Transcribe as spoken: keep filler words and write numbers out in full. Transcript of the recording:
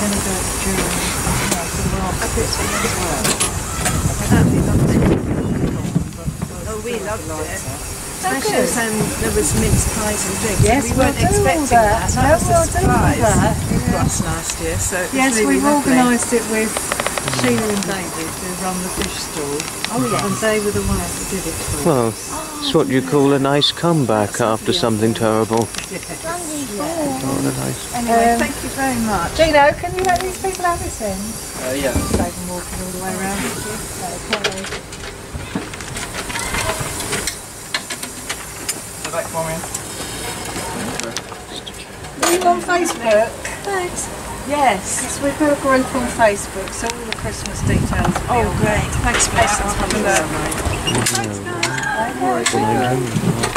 going to do it during, you know, sort of after it's as well. That'd be lovely. Oh, we loved it. Especially good. when there was mince pies and drinks. Yes, we we'll weren't do all expecting that. that. That No, was a we'll do all surprise that. for us last year. So it was Yes, really we've lovely. organised it with Sheila and David, who run the fish stall. Oh yes. And they were the ones that did it for us. Well, it's what you call a nice comeback after something terrible. What a nice... Anyway, Um, thank you very much. Gino, can you let these people have this in? Uh, yeah. Save them walking all the way around with you. Okay. Go back for me. Are you on Facebook? Thanks. Yes. Yes, we've got a group on Facebook, so all the Christmas details will be Oh, on great. Thanks for that. Have a look. Thanks, guys. there. Amazing.